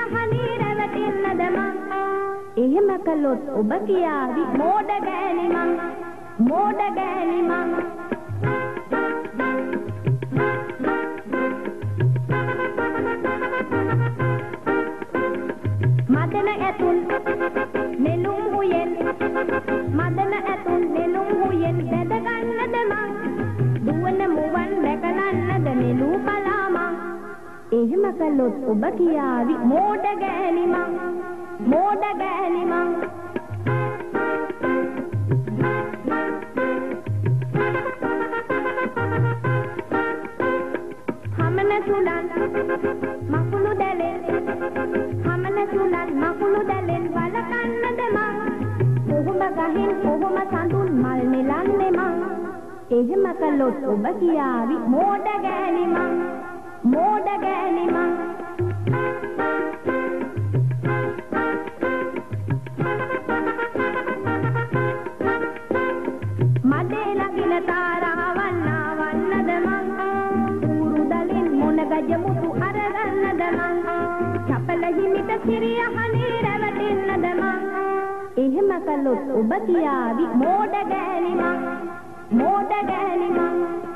සිරියහනි රැවටෙන්නද මං එහෙම කළොත් ඔබ කියාවි මෝඩ ගෑණි මං මෝඩ ගෑණි මං මදන ඇතුල් නෙළුම් උයෙන් මදන ඇතුල් නෙළුම් උයෙන් බැද ගන්නද මං දුවන මුවන් දැකලන්නද නෙළු බලා මං එහෙම කළොත් ඔබ කියාවි මෝඩ ගෑණි මං මෝඩ ගෑණි මං හමන සුලන් මකුළු දැලෙන් හමන සුලන් මකුළු දැලෙන් බලකන්නද මං කොහොම ගහින් කොහොම සඳුන් මල් නෙලන්නේ මං එහෙම කළොත් ඔබ කියාවි මෝඩ ගෑණි මං මෝඩ ගෑණි මං මදේ ලගින තාරාවන්නා වන්නද මං ඌරු දලින් මොන ගජමුතු අරගන්නද මං චපල හිමිට සිරියහනි රැවටෙන්නද මං එහෙම කළොත් ඔබ කියාවි මෝඩ ගෑණි මං මෝඩ ගෑණි මං